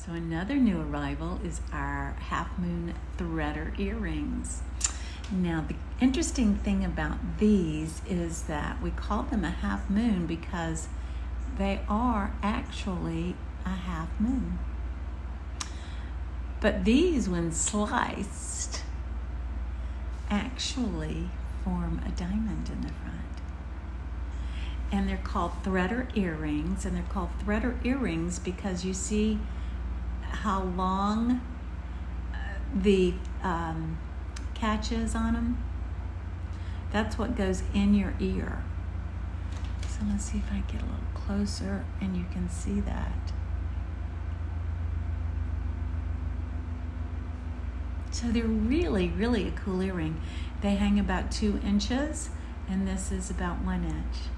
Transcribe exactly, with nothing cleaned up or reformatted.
So another new arrival is our half moon threader earrings. Now the interesting thing about these is that we call them a half moon because they are actually a half moon. But these, when sliced, actually form a diamond in the front. And they're called threader earrings, and they're called threader earrings because you see how long the um, catch is on them. That's what goes in your ear. So let's see if I get a little closer and you can see that. So they're really, really a cool earring. They hang about two inches, and this is about one inch.